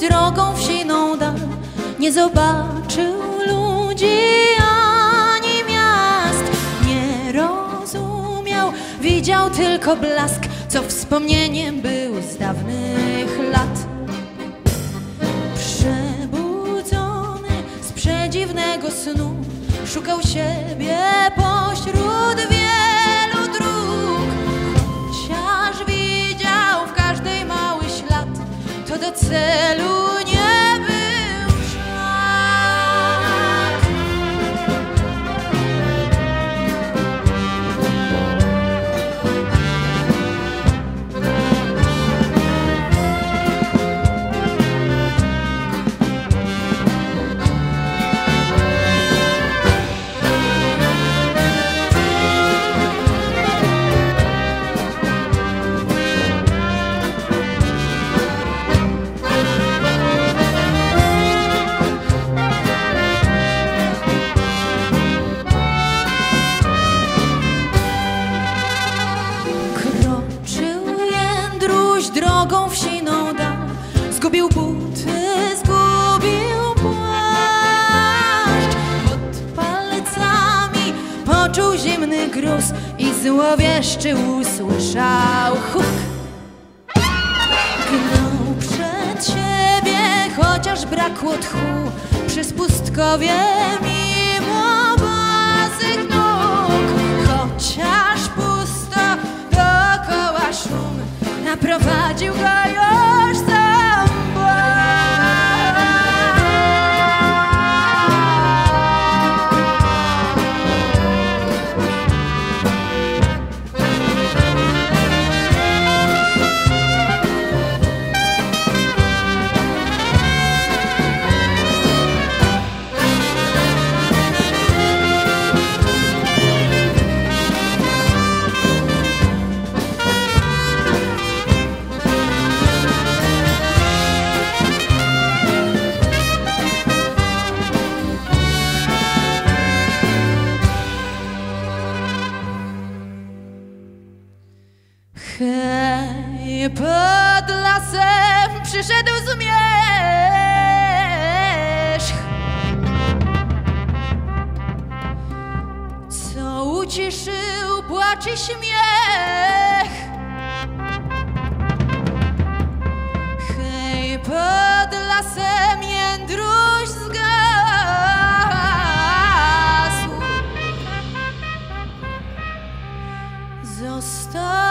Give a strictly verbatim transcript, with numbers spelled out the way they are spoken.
drogą w siną dal, nie zobaczył ludzi ani miast. Nie rozumiał, widział tylko blask, co wspomnieniem był z dawnych lat. Przebudzony z przedziwnego snu, szukał siebie pośród wielu dróg. Chociaż widział w każdej mały ślad, to do celu nie był szlak. Drogą w siną dal, zgubił buty, zgubił płaszcz. Pod palcami poczuł zimny gruz i złowieszczy usłyszał huk. Gnał przed siebie, chociaż brakło tchu, przez pustkowie mimo bosych nóg. Chociaż pusto dookoła szum, naprowadził go już sam hej, pod lasem przyszedł zmierzch, co uciszył płacz i śmiech. Hej, pod lasem jędruś zgasł, został